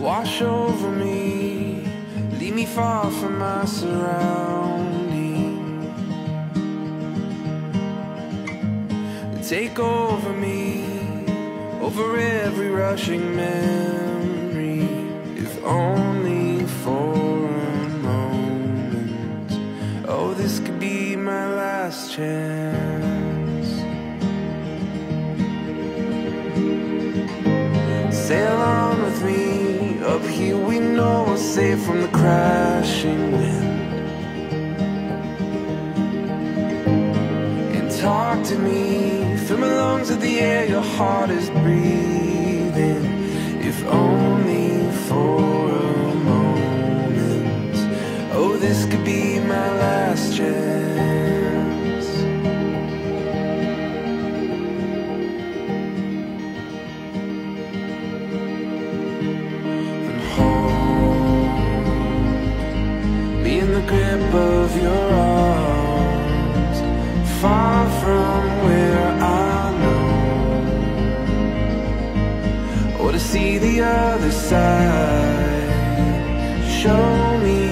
wash over me, leave me far from my surroundings. Take over me, over every rushing memory, if only for a moment. Oh, this could be my last chance. Sail on with me, up here we know we're safe from the crashing wind. And talk to me, fill my lungs with the air your heart is breathing, if only for a moment. Oh, this could be my last chance. And hold me in the grip of your arms, far from where I know, or to see the other side. Show me